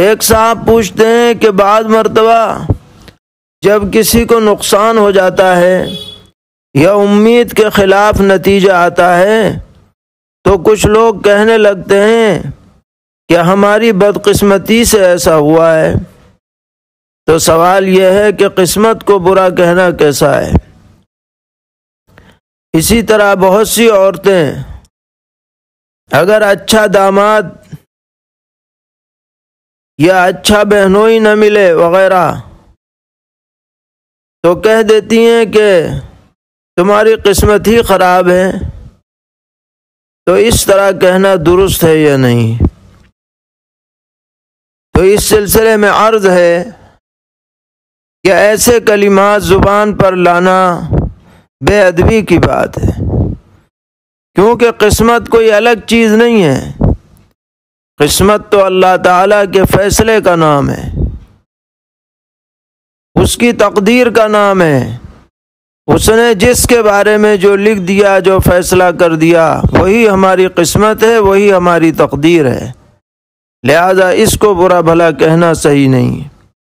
ایک صاحب پوچھتے ہیں کہ بعض مرتبہ جب کسی کو نقصان ہو جاتا ہے یا امید کے خلاف نتیجہ آتا ہے تو کچھ لوگ کہنے لگتے ہیں کہ ہماری بدقسمتی سے ایسا ہوا ہے۔ تو سوال یہ ہے کہ قسمت کو برا کہنا کیسا ہے؟ اسی طرح بہت سی عورتیں اگر اچھا داماد یا اچھا بہنوئی نہ ملے وغیرہ تو کہہ دیتی ہیں کہ تمہاری قسمت ہی خراب ہے۔ تو اس طرح کہنا درست ہے یا نہیں؟ تو اس سلسلے میں عرض ہے کہ ایسے کلمات زبان پر لانا بے ادبی کی بات ہے، کیونکہ قسمت کوئی الگ چیز نہیں ہے۔ قسمت تو اللہ تعالیٰ کے فیصلے کا نام ہے، اس کی تقدیر کا نام ہے۔ اس نے جس کے بارے میں جو لکھ دیا، جو فیصلہ کر دیا، وہی ہماری قسمت ہے، وہی ہماری تقدیر ہے۔ لہذا اس کو برا بھلا کہنا صحیح نہیں ہے۔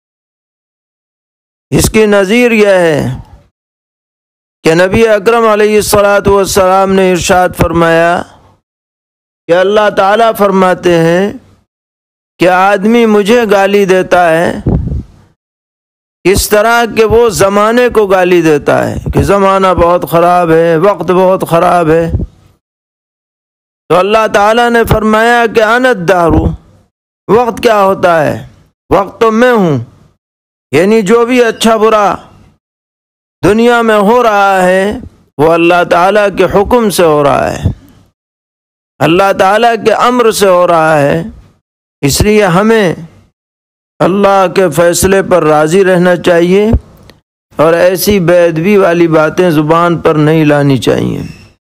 اس کی نظیر یہ ہے کہ نبی اکرم علیہ الصلاۃ نے ارشاد فرمایا کہ اللہ تعالیٰ فرماتے ہیں کہ آدمی مجھے گالی دیتا ہے اس طرح کہ وہ زمانے کو گالی دیتا ہے کہ زمانہ بہت خراب ہے، وقت بہت خراب ہے۔ تو اللہ تعالیٰ نے فرمایا کہ انا الدہر، وقت کیا ہوتا ہے؟ وقت تو میں ہوں، یعنی جو بھی اچھا برا دنیا میں ہو رہا ہے وہ اللہ تعالیٰ کے حکم سے ہو رہا ہے، اللہ تعالیٰ کے امر سے ہو رہا ہے۔ اس لیے ہمیں اللہ کے فیصلے پر راضی رہنا چاہیے اور ایسی بے ادبی والی باتیں زبان پر نہیں لانی چاہیے۔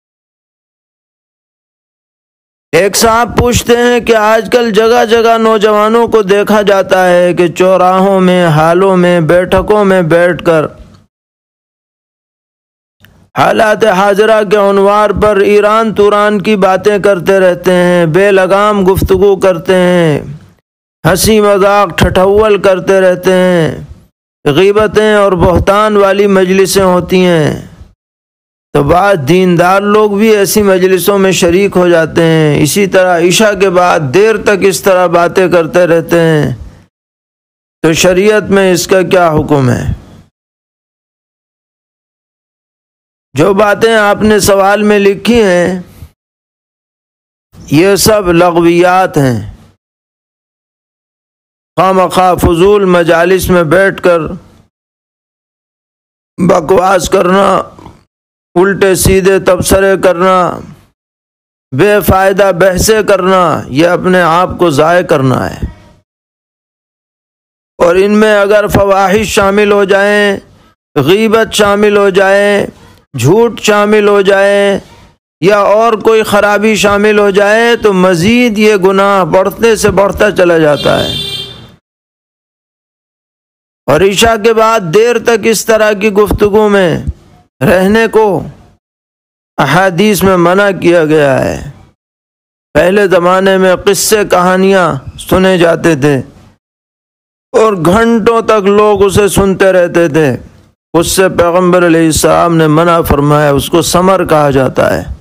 ایک صاحب پوچھتے ہیں کہ آج کل جگہ جگہ نوجوانوں کو دیکھا جاتا ہے کہ چوراہوں میں، ہالوں میں، بیٹھکوں میں بیٹھ کر حالات حاضرہ کے عنوان پر ایران توران کی باتیں کرتے رہتے ہیں، بے لگام گفتگو کرتے ہیں، ہنسی مذاق ٹھٹھول کرتے رہتے ہیں، غیبتیں اور بہتان والی مجلسیں ہوتی ہیں۔ تو بعض دیندار لوگ بھی ایسی مجلسوں میں شریک ہو جاتے ہیں، اسی طرح عشاء کے بعد دیر تک اس طرح باتیں کرتے رہتے ہیں۔ تو شریعت میں اس کا کیا حکم ہے؟ جو باتیں آپ نے سوال میں لکھی ہیں یہ سب لغویات ہیں۔ خواہ فضول مجالس میں بیٹھ کر بکواس کرنا، الٹے سیدھے تبصرے کرنا، بے فائدہ بحثیں کرنا، یہ اپنے آپ کو ضائع کرنا ہے۔ اور ان میں اگر فواحش شامل ہو جائیں، غیبت شامل ہو جائے، جھوٹ شامل ہو جائے یا اور کوئی خرابی شامل ہو جائے تو مزید یہ گناہ بڑھتے سے بڑھتا چلا جاتا ہے۔ اور عشاء کے بعد دیر تک اس طرح کی گفتگو میں رہنے کو احادیث میں منع کیا گیا ہے۔ پہلے زمانے میں قصے کہانیاں سنے جاتے تھے اور گھنٹوں تک لوگ اسے سنتے رہتے تھے، اس سے پیغمبر علیہ السلام نے منع فرمایا، اس کو سمر کہا جاتا ہے۔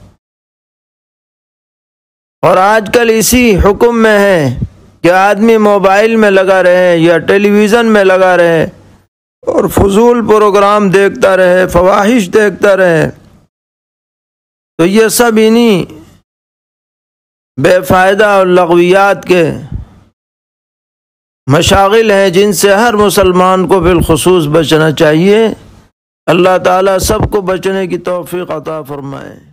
اور آج کل اسی حکم میں ہے کہ آدمی موبائل میں لگا رہے یا ٹیلی ویژن میں لگا رہے اور فضول پروگرام دیکھتا رہے، فواحش دیکھتا رہے۔ تو یہ سب انہی بے فائدہ اور لغویات کے مشاغل ہیں جن سے ہر مسلمان کو بالخصوص بچنا چاہیے۔ اللہ تعالیٰ سب کو بچنے کی توفیق عطا فرمائے۔